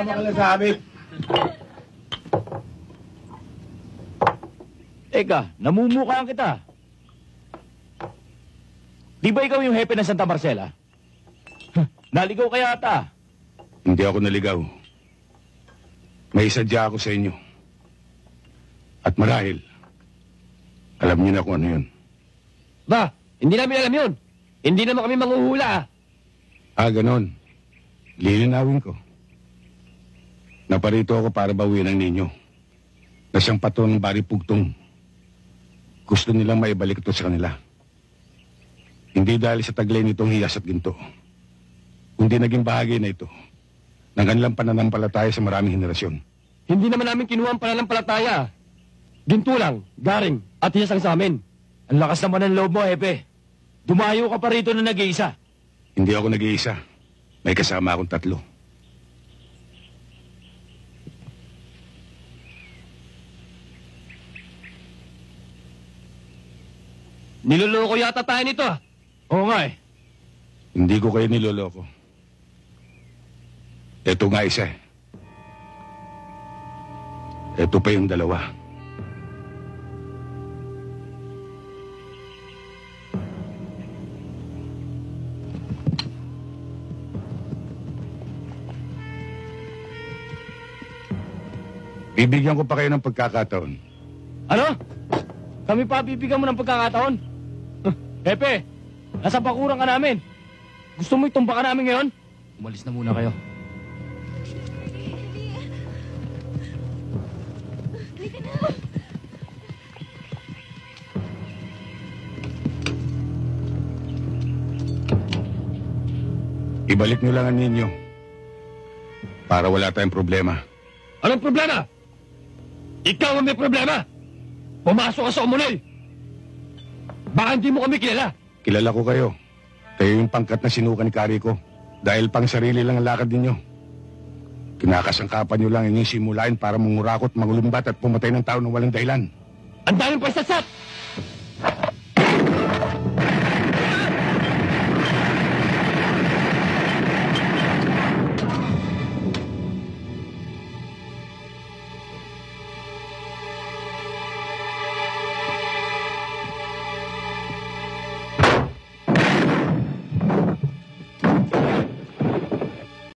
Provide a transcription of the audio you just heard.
Sumama ka lang sa amin. Teka, namumukhaan kita. Di ba ikaw yung hepe ng Santa Marcela? Naligaw ka yata. Hindi ako naligaw. May sadya ako sa inyo. At marahil, alam niyo na kung ano yun. Ba, hindi namin alam yun. Hindi naman kami manghuhula ah. Ganon. Lilinawin ko. Naparito ako para bawiin ang ninyo. Na siyang pato ng bari pugtong. Gusto nilang maibalik ito sa kanila. Hindi dahil sa taglay nitong hiyas at ginto. Kundi naging bahagi na ito ng kanilang pananampalataya sa maraming henerasyon. Hindi naman namin kinuha ang pananampalataya. Ginto lang, garing, at hiyasang sa amin. Ang lakas naman ng loob mo, hepe. Dumayo ka pa rito na nag-iisa. Hindi ako nag-iisa. May kasama akong 3. Niloloko yata tayo nito ah. Oo nga eh. Hindi ko kayo niloloko. Ito nga isa eh. Ito pa yung 2. Bibigyan ko pa kayo ng pagkakataon. Ano? Kami pa bibigyan mo ng pagkakataon? Hepe, nasa bakuran ka namin. Gusto mo itumba ka namin ngayon? Umalis na muna kayo. Ibalik nyo lang ang ninyo. Para wala tayong problema. Anong problema? Ikaw ang may problema. Pumasok ka sa umunay. Baka hindi mo kami kilala. Kilala ko kayo. Kayo yung pangkat na sinukan ni Kari ko. Dahil pang sarili lang ang lakad ninyo. Kinakasangkapan nyo lang inyong simulain para mangurakot, mangulumbat at pumatay ng tao ng walang dahilan. Ang daming pagsasat!